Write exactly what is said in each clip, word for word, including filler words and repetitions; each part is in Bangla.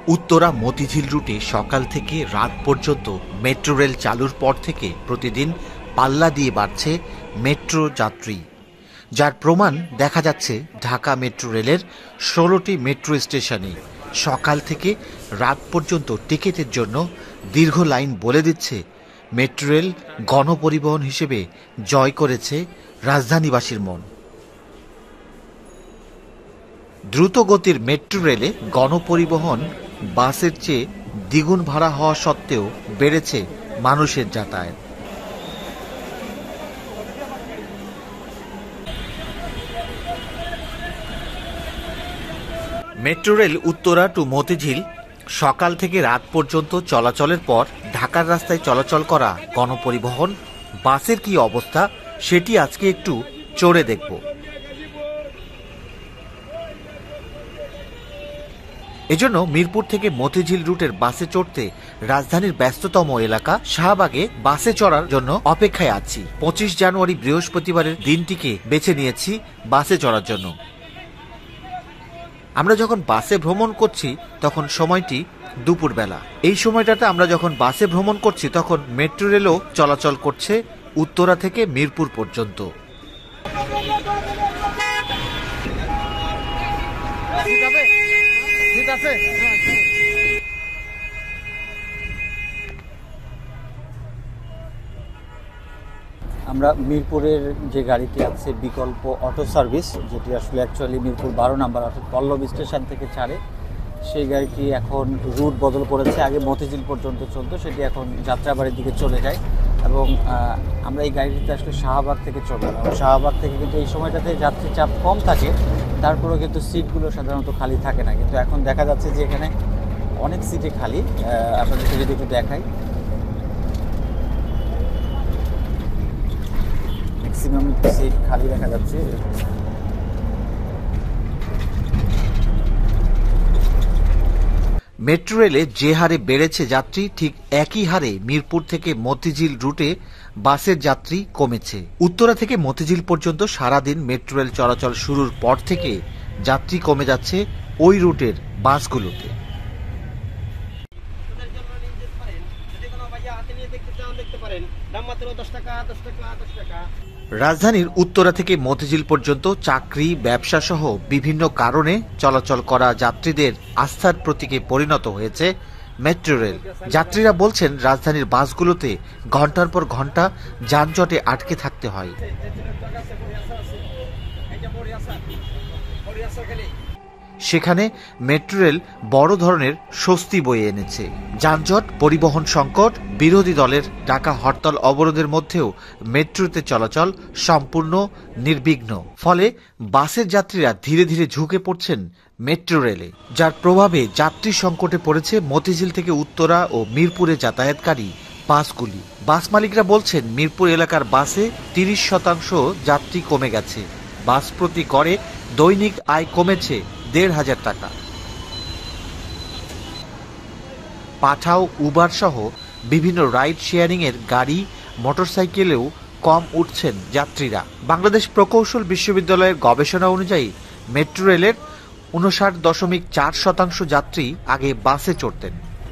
উত্তরা মতিঝিল রুটে সকাল থেকে রাত পর্যন্ত মেট্রো রেল চালুর পর থেকে প্রতিদিন পাল্লা দিয়ে বাড়ছে মেট্রো যাত্রী, যার প্রমাণ দেখা যাচ্ছে ঢাকা মেট্রো রেলের ষোলোটি মেট্রো স্টেশনে সকাল থেকে রাত পর্যন্ত টিকিটের জন্য দীর্ঘ লাইন বলে দিচ্ছে মেট্রো রেল গণপরিবহন হিসেবে জয় করেছে রাজধানীবাসীর মন। দ্রুতগতির মেট্রো রেলে গণপরিবহন বাসের চেয়ে দ্বিগুণ ভাড়া হওয়া সত্ত্বেও বেড়েছে মানুষের যাতায়াত। Metro rail Uttara to Motijheel সকাল থেকে রাত পর্যন্ত চলাচলের পর ঢাকার রাস্তায় চলাচল করা গণপরিবহন বাসের কি অবস্থা সেটি আজকে একটু চড়ে দেখব। এজন্য মিরপুর থেকে মতিঝিল রুটের বাসে চড়তে রাজধানীর ব্যস্ততম এলাকা শাহবাগে বাসে চড়ার জন্য অপেক্ষায় আছি। পঁচিশ জানুয়ারি বৃহস্পতিবারের দিনটিকে বেছে নিয়েছি বাসে চড়ার জন্য। আমরা যখন বাসে ভ্রমণ করছি তখন সময়টি দুপুরবেলা। এই সময়টাতে আমরা যখন বাসে ভ্রমণ করছি তখন মেট্রো রেলও চলাচল করছে উত্তরা থেকে মিরপুর পর্যন্ত। আমরা মিরপুরের যে গাড়িটি আছে বিকল্প অটো সার্ভিস, যেটি আসলে অ্যাকচুয়ালি মিরপুর বারো নাম্বার অর্থাৎ পল্লবী স্টেশন থেকে ছাড়ে, সেই গাড়িটি এখন রুট বদল করেছে। আগে মতিঝিল পর্যন্ত চলতো, সেটি এখন যাত্রাবাড়ির দিকে চলে যায় এবং আমরা এই গাড়িটিতে আসলে শাহবাগ থেকে চললাম। শাহবাগ থেকে কিন্তু এই সময়টাতে যাত্রী চাপ কম থাকে, তারপরেও কিন্তু সিটগুলো সাধারণত খালি থাকে না, কিন্তু এখন দেখা যাচ্ছে যে এখানে অনেক সিটে খালি। আপনাদেরকে যদি একটু দেখাই, ম্যাক্সিমাম সিট খালি দেখা যাচ্ছে। মেট্রো রেলে যে হারে বেড়েছে যাত্রী, ঠিক একই হারে মিরপুর থেকে মতিঝিল রুটে বাসের যাত্রী কমেছে। উত্তরা থেকে মতিঝিল পর্যন্ত সারাদিন মেট্রো রেল চলাচল শুরুর পর থেকে যাত্রী কমে যাচ্ছে ওই রুটের বাসগুলোতে। রাজধানীর উত্তরা থেকে মতিঝিল পর্যন্ত চাকরি, ব্যবসা সহ বিভিন্ন কারণে চলাচল করা যাত্রীদের আস্থার প্রতীকে পরিণত হয়েছে মেট্রো রেল। যাত্রীরা বলছেন রাজধানীর বাসগুলোতে ঘন্টার পর ঘন্টা যানজটে আটকে থাকতে হয়। সেখানে মেট্রো রেল বড় ধরনের স্বস্তি বয়ে এনেছে। যানজট, পরিবহন সংকট, বিরোধী দলের ডাকা হরতাল অবরোধের মধ্যেও মেট্রোতে চলাচল সম্পূর্ণ নির্বিঘ্ন। ফলে বাসের যাত্রীরা ধীরে ধীরে ঝুঁকে পড়ছেন মেট্রো রেলে, যার প্রভাবে যাত্রী সংকটে পড়েছে মতিঝিল থেকে উত্তরা ও মিরপুরে যাতায়াতকারী বাসগুলি। বাস মালিকরা বলছেন মিরপুর এলাকার বাসে তিরিশ শতাংশ যাত্রী কমে গেছে। বাস প্রতি গড়ে দৈনিক আয় কমেছে দেড় হাজার টাকা। পাঠাও, উবার সহ বিভিন্ন রাইড শেয়ারিং এর গাড়ি, মোটরসাইকেলেও কম উঠছেন যাত্রীরা। বাংলাদেশ প্রকৌশল বিশ্ববিদ্যালয়ের গবেষণা অনুযায়ী মেট্রো রেলের উনষাট দশমিক চার শতাংশ যাত্রী আগে বাসে চড়তেন।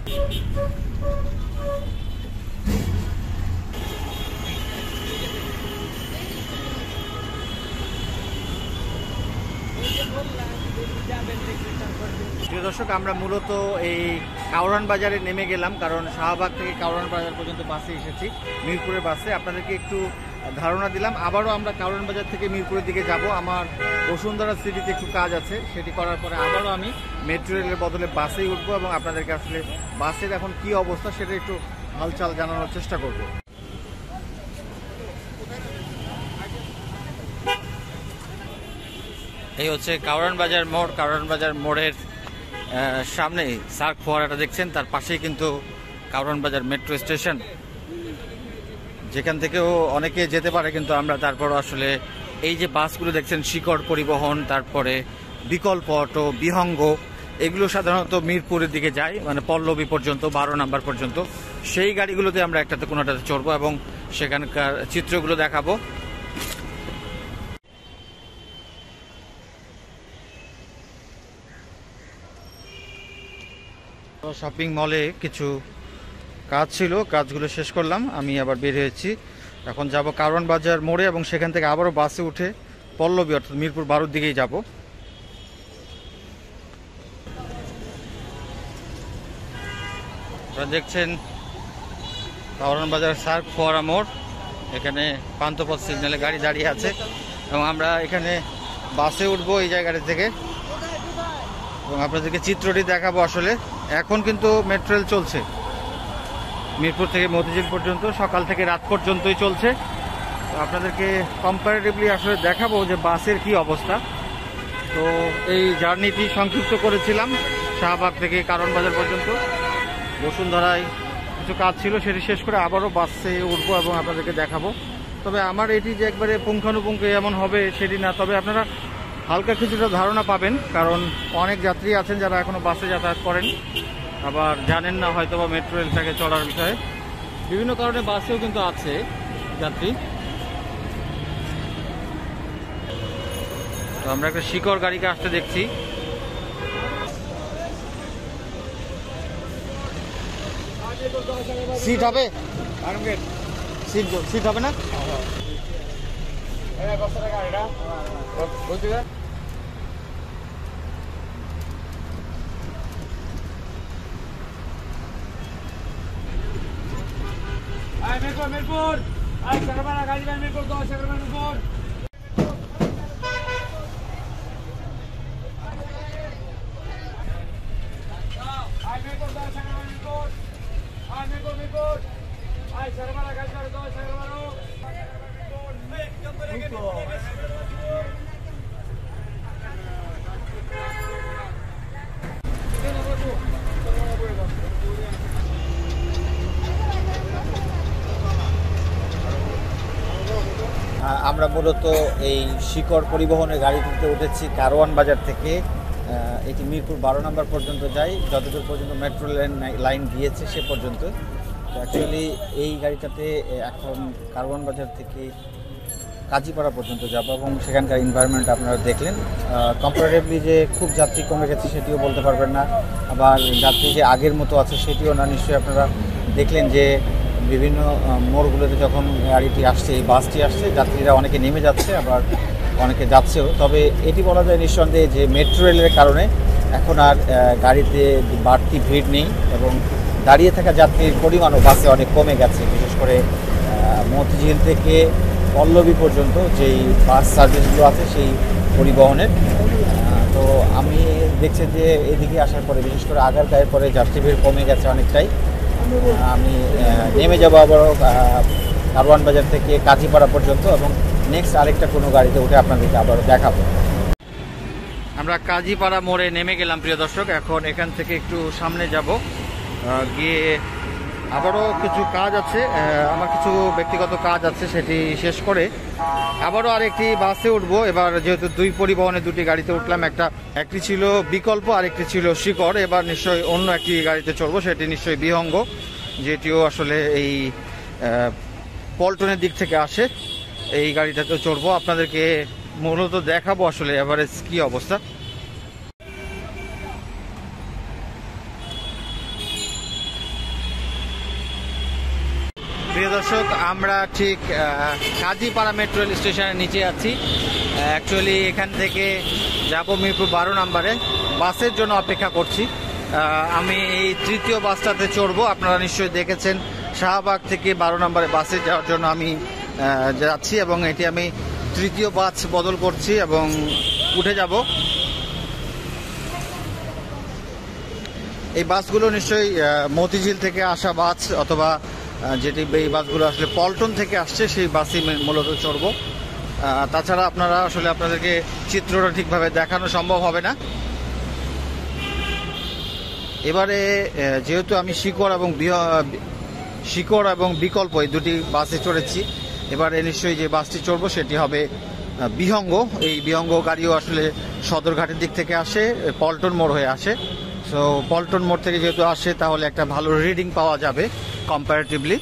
দর্শক, আমরা মূলত এই কাউরান বাজারে নেমে গেলাম, কারণ শাহবাগ থেকে কাউরান বাজার পর্যন্ত বাসে এসেছি, মিরপুরের বাসে। আপনাদেরকে একটু ধারণা দিলাম। আবারও আমরা কাউরান বাজার থেকে মিরপুরের দিকে যাব। আমার বসুন্ধরা সিটিতে একটু কাজ আছে, সেটি করার পরে আবারও আমি মেট্রো রেলের বদলে বাসেই উঠবো এবং আপনাদেরকে আসলে বাসের এখন কি অবস্থা সেটা একটু হালচাল জানানোর চেষ্টা করব। এই হচ্ছে কাউরান বাজার মোড়। কাউরান বাজার মোড়ের সামনে সার্ক ফোয়ারাটা দেখছেন, তার পাশেই কিন্তু কাউরান বাজার মেট্রো স্টেশন, যেখান থেকেও অনেকে যেতে পারে, কিন্তু আমরা তারপরও আসলে এই যে বাসগুলো দেখছেন শিকড় পরিবহন, তারপরে বিকল্প অটো, বিহঙ্গ, এগুলো সাধারণত মিরপুরের দিকে যায়, মানে পল্লবী পর্যন্ত, বারো নাম্বার পর্যন্ত। সেই গাড়িগুলোতে আমরা একটাতে কোনোটাতে চড়বো এবং সেখানকার চিত্রগুলো দেখাবো। শপিং মলে কিছু কাজ ছিল, কাজগুলো শেষ করলাম, আমি আবার বের হয়েছি। এখন যাব কারওয়ান বাজার মোড়ে এবং সেখান থেকে আবারও বাসে উঠে পল্লবী অর্থাৎ মিরপুর বারোর দিকেই যাব। আপনারা দেখছেন কারওয়ান বাজার সার্ক ফোয়ারা মোড়, এখানে পান্থপথ সিগন্যালে গাড়ি দাঁড়িয়ে আছে এবং আমরা এখানে বাসে উঠবো এই জায়গাটা থেকে এবং আপনাদেরকে চিত্রটি দেখাবো। আসলে এখন কিন্তু মেট্রো রেল চলছে মিরপুর থেকে মতিঝিল পর্যন্ত, সকাল থেকে রাত পর্যন্তই চলছে। তো আপনাদেরকে কম্পারেটিভলি আসলে দেখাবো যে বাসের কি অবস্থা। তো এই জার্নিটি সংক্ষিপ্ত করেছিলাম শাহবাগ থেকে কারওয়ান বাজার পর্যন্ত। বসুন্ধরায় কিছু কাজ ছিল, সেটি শেষ করে আবারও বাসে উঠবো এবং আপনাদেরকে দেখাবো। তবে আমার এটি যে একবারে পুঙ্খানুপুঙ্খ এমন হবে সেটি না, তবে আপনারা হালকা কিছুটা ধারণা পাবেন, কারণ অনেক যাত্রী আছেন যারা এখনো বাসে যাতায়াত করেন, আবার জানেন না হয়তো বা মেট্রো রেলটাকে চলার বিষয়ে। বিভিন্ন কারণে বাসেও কিন্তু আছে যাত্রী। তো আমরা একটা শিকড় গাড়িকে আসতে দেখছি। সিট হবে, সিট সিট হবে না? মিরপুর মিরপুর আই সাগরপাড়া গাজীবাড়ি মিরপুর দশ সাগরপাড়া মিরপুর আই মিরপুর দশ সাগরপাড়া মিরপুর আই মিরপুর মিরপুর আই সাগরপাড়া গাজীবাড়ি দশ সাগরপাড়া আমরা মূলত এই শিকড় পরিবহনের গাড়িটিতে উঠেছি কারওয়ান বাজার থেকে। এটি মিরপুর বারো নম্বর পর্যন্ত যায়, যতদূর পর্যন্ত মেট্রো লাইন লাইন গিয়েছে সে পর্যন্ত। তো অ্যাকচুয়ালি এই গাড়িটাতে এখন কারওয়ান বাজার থেকে কাজীপাড়া পর্যন্ত যাব এবং সেখানকার এনভায়রনমেন্ট আপনারা দেখলেন। কম্পারেটিভলি যে খুব যাত্রী কমে গেছে সেটিও বলতে পারবেন না, আবার যাত্রী যে আগের মতো আছে সেটিও না। নিশ্চয়ই আপনারা দেখলেন যে বিভিন্ন মোড়গুলোতে যখন গাড়িটি আসছে, এই বাসটি আসছে, যাত্রীরা অনেকে নেমে যাচ্ছে আবার অনেকে যাচ্ছেও। তবে এটি বলা যায় নিঃসন্দেহে যে মেট্রো রেলের কারণে এখন আর গাড়িতে বাড়তি ভিড় নেই এবং দাঁড়িয়ে থাকা যাত্রীর পরিমাণও বাসে অনেক কমে গেছে। বিশেষ করে মতিঝিল থেকে পল্লবী পর্যন্ত যেই বাস সার্ভিসগুলো আছে সেই পরিবহনের। তো আমি দেখছি যে এদিকে আসার পরে বিশেষ করে আগারগাঁয়ের পরে যাত্রী ভিড় কমে গেছে অনেকটাই। আমি নেমে যাবো আবারও কারওয়ান বাজার থেকে কাজীপাড়া পর্যন্ত এবং নেক্সট আরেকটা কোনো গাড়িতে উঠে আপনাদেরকে আবারও দেখাবো। আমরা কাজীপাড়া মোড়ে নেমে গেলাম প্রিয় দর্শক। এখন এখান থেকে একটু সামনে যাব, গিয়ে আবারও কিছু কাজ আছে, আমার কিছু ব্যক্তিগত কাজ আছে, সেটি শেষ করে আবারও আরেকটি বাসে উঠবো। এবার যেহেতু দুই পরিবহনে দুটি গাড়িতে উঠলাম, একটা একটি ছিল বিকল্প আরেকটি ছিল শিকড়। এবার নিশ্চয়ই অন্য একটি গাড়িতে চড়বো, সেটি নিশ্চয়ই বিহঙ্গ, যেটিও আসলে এই পল্টনের দিক থেকে আসে। এই গাড়িটাতেও চড়বো, আপনাদেরকে মূলত দেখাবো আসলে এভারেজ কি অবস্থা। প্রিয় দর্শক, আমরা ঠিক কাজীপাড়া মেট্রো রেল স্টেশনের নিচে আছি। অ্যাকচুয়ালি এখান থেকে যাব মিরপুর বারো নম্বরে, বাসের জন্য অপেক্ষা করছি। আমি এই তৃতীয় বাসটাতে চড়বো। আপনারা নিশ্চয়ই দেখেছেন শাহবাগ থেকে বারো নম্বরে বাসে যাওয়ার জন্য আমি যাচ্ছি এবং এটি আমি তৃতীয় বাস বদল করছি এবং উঠে যাব। এই বাসগুলো নিশ্চয়ই মতিঝিল থেকে আসা বাস, অথবা যেটি এই বাসগুলো আসলে পল্টন থেকে আসছে সেই বাসই মূলত চড়বো। তাছাড়া আপনারা আসলে আপনাদেরকে চিত্রটা ঠিকভাবে দেখানো সম্ভব হবে না। এবারে যেহেতু আমি শিকড় এবং শিকড় এবং বিকল্প এই দুটি বাসে চড়েছি, এবারে নিশ্চয়ই যে বাসটি চড়বো সেটি হবে বিহঙ্গ। এই বিহঙ্গ গাড়িও আসলে সদরঘাটের দিক থেকে আসে, পল্টন মোড় হয়ে আসে। সো পল্টন মোড় থেকে যেহেতু আসে তাহলে একটা ভালো রিডিং পাওয়া যাবে কম্পারেটিভলি।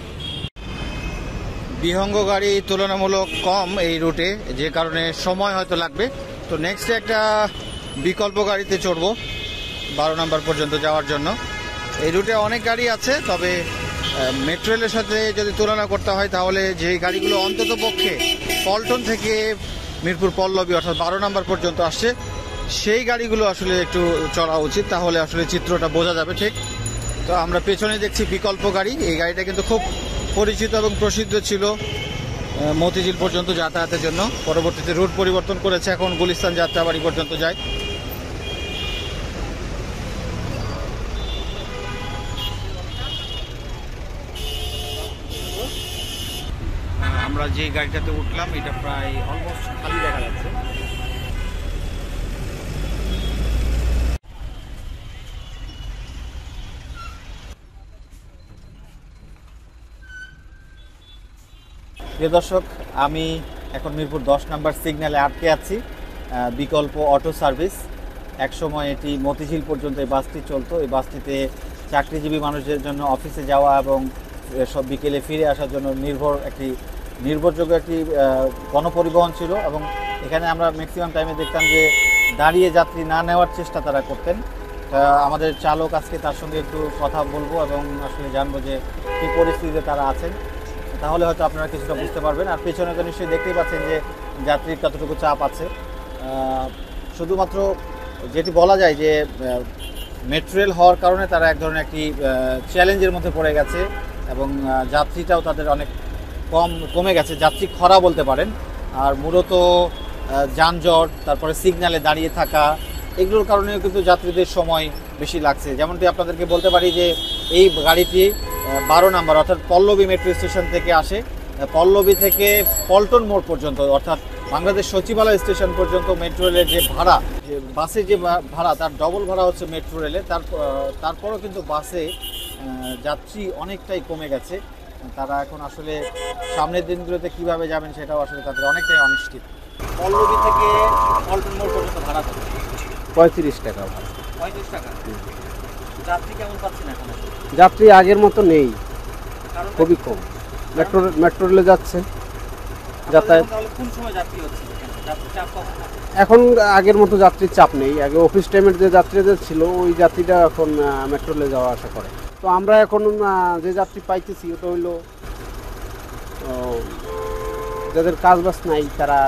বিহঙ্গ গাড়ি তুলনামূলক কম এই রুটে, যে কারণে সময় হয়তো লাগবে। তো নেক্সট একটা বিকল্প গাড়িতে চড়বো বারো নম্বর পর্যন্ত যাওয়ার জন্য। এই রুটে অনেক গাড়ি আছে, তবে মেট্রো রেলের সাথে যদি তুলনা করতে হয় তাহলে যে গাড়িগুলো অন্তত পক্ষে পল্টন থেকে মিরপুর পল্লবী অর্থাৎ বারো নম্বর পর্যন্ত আসছে সেই গাড়িগুলো আসলে একটু চলা উচিত, তাহলে আসলে চিত্রটা বোঝা যাবে ঠিক। তো আমরা পেছনে দেখছি বিকল্প গাড়ি। এই গাড়িটা কিন্তু খুব পরিচিত এবং প্রসিদ্ধ ছিল মতিঝিল পর্যন্ত যাতায়াতের জন্য, পরবর্তীতে রুট পরিবর্তন করেছে, এখন গুলিস্তান যাত্রাবাড়ি পর্যন্ত যায়। আমরা যে গাড়িটাতে উঠলাম এটা প্রায় অলমোস্ট খালি দেখা যাচ্ছে। প্রিয় দর্শক, আমি এখন মিরপুর দশ নম্বর সিগন্যালে আটকে আছি। বিকল্প অটো সার্ভিস, একসময় এটি মতিঝিল পর্যন্ত এই বাসটি চলতো। এই বাসটিতে চাকরিজীবী মানুষদের জন্য অফিসে যাওয়া এবং সব বিকেলে ফিরে আসার জন্য নির্ভর একটি নির্ভরযোগ্য একটি গণপরিবহন ছিল, এবং এখানে আমরা ম্যাক্সিমাম টাইমে দেখতাম যে দাঁড়িয়ে যাত্রী না নেওয়ার চেষ্টা তারা করতেন। আমাদের চালক আজকে তার সঙ্গে একটু কথা বলবো এবং আসলে জানবো যে কী পরিস্থিতিতে তারা আছেন, তাহলে হয়তো আপনারা কিছুটা বুঝতে পারবেন। আর পেছনে তো নিশ্চয়ই দেখতেই পাচ্ছেন যে যাত্রীর কতটুকু চাপ আছে। শুধুমাত্র যেটি বলা যায় যে মেট্রো রেল হওয়ার কারণে তারা এক ধরনের একটি চ্যালেঞ্জের মধ্যে পড়ে গেছে, এবং যাত্রীটাও তাদের অনেক কম কমে গেছে, যাত্রী খরা বলতে পারেন। আর মূলত যানজট, তারপরে সিগন্যালে দাঁড়িয়ে থাকা, এগুলোর কারণেও কিন্তু যাত্রীদের সময় বেশি লাগছে। যেমনটি আপনাদেরকে বলতে পারি যে এই গাড়িটি বারো নাম্বার অর্থাৎ পল্লবী মেট্রো স্টেশন থেকে আসে। পল্লবী থেকে পল্টন মোড় পর্যন্ত অর্থাৎ বাংলাদেশ সচিবালয় স্টেশন পর্যন্ত মেট্রো রেলের যে ভাড়া, যে বাসে যে ভাড়া তার ডবল ভাড়া হচ্ছে মেট্রো রেলে। তার তারপরও কিন্তু বাসে যাত্রী অনেকটাই কমে গেছে। তারা এখন আসলে সামনের দিনগুলোতে কিভাবে যাবেন সেটাও আসলে তাদের অনেকটাই অনিশ্চিত। পল্লবী থেকে পল্টন মোড় পর্যন্ত ভাড়া কত? পঁয়ত্রিশ টাকা ভাড়া। পঁয়ত্রিশ টাকা। যাত্রী কেমন পাচ্ছেন এখন? যাত্রী আগের মতো নেই, খুবই কম। মেট্রো মেট্রো রেলে যাচ্ছে যাতায়াত। কোন সময় যাত্রী হচ্ছে? এখন আগের মতো যাত্রীর চাপ নেই। আগে অফিস টাইমের যে যাত্রীদের ছিল ওই যাত্রীটা এখন মেট্রো রেলে যাওয়া আসা করে। তো আমরা এখন যে যাত্রী পাইতেছি ওটা হইলো যাদের কাজ বাস নাই, তারা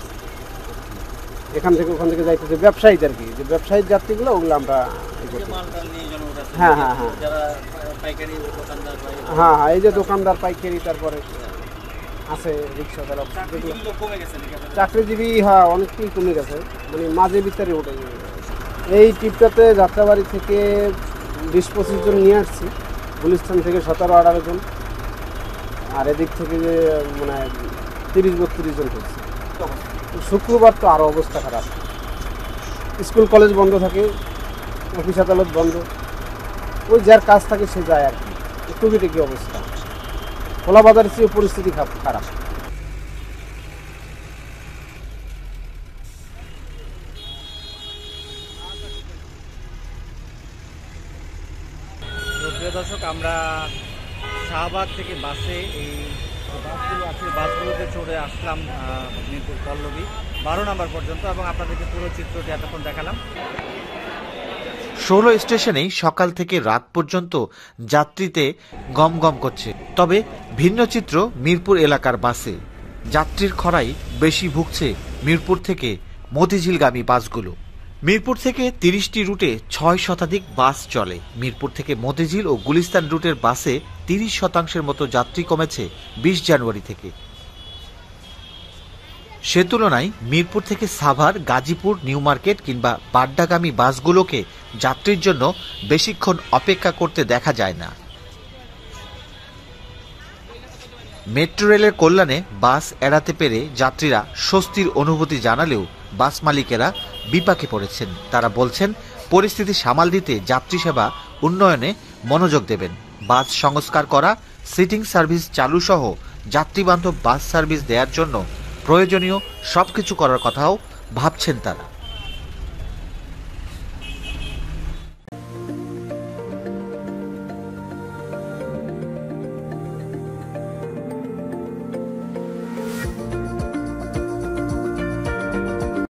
এখান থেকে ওখান থেকে যাইতেছে ব্যবসায়ীদের কি, যে ব্যবসায়ীর যাত্রীগুলো ওগুলো আমরা হ্যাঁ হ্যাঁ হ্যাঁ হ্যাঁ হ্যাঁ এই যে দোকানদার পাইকারি, তারপরে আছে রিক্সা চালক, চাকরিজীবী হ্যাঁ অনেকটাই কমে গেছে, মানে মাঝে ভিতরে ওঠে। এই ট্রিপটাতে যাত্রাবাড়ি থেকে বিশ পঁচিশ জন নিয়ে আসছি, গুলিস্তান থেকে সতেরো আঠারো জন, আর এদিক থেকে যে মানে তিরিশ বত্রিশ জন করছে। শুক্রবার তো আরও অবস্থা খারাপ, স্কুল কলেজ বন্ধ থাকে, অফিস আদালত বন্ধ, ওই যার কাজ থাকে সে যায় আর কি। টুকিটে কি অবস্থা, খোলা বাজারের চেয়ে পরিস্থিতি খারাপ। প্রিয় দর্শক, আমরা শাহবাগ থেকে বাসে এই বাসগুলো আছে বাসগুলোতে চড়ে আসলাম মিরপুর পল্লবী বারো নম্বর পর্যন্ত, এবং আপনাদেরকে পুরো চিত্রটি এতক্ষণ দেখালাম। ষোলো স্টেশনেই সকাল থেকে রাত পর্যন্ত যাত্রীতে গম গম করছে। তবে ভিন্ন চিত্র মিরপুর এলাকার বাসে। যাত্রীর খরাই বেশি ভুগছে মিরপুর থেকে মতিঝিলগামী বাসগুলো। মিরপুর থেকে তিরিশটি রুটে ছয় শতাধিক বাস চলে। মিরপুর থেকে মতিঝিল ও গুলিস্তান রুটের বাসে তিরিশ শতাংশের মতো যাত্রী কমেছে বিশ জানুয়ারি থেকে। সে তুলনায় মিরপুর থেকে সাভার, গাজীপুর, নিউ মার্কেট কিংবা বাড্ডাগামী বাসগুলোকে যাত্রীর জন্য বেশিক্ষণ অপেক্ষা করতে দেখা যায় না। মেট্রো রেলের কল্যাণে বাস এড়াতে পেরে যাত্রীরা স্বস্তির অনুভূতি জানালেও বাস মালিকেরা বিপাকে পড়েছেন। তারা বলছেন পরিস্থিতি সামাল দিতে যাত্রী সেবা উন্নয়নে মনোযোগ দেবেন। বাস সংস্কার করা, সিটিং সার্ভিস চালু সহ যাত্রীবান্ধব বাস সার্ভিস দেওয়ার জন্য প্রয়োজনীয় সবকিছু করার কথাও ভাবছেন তারা।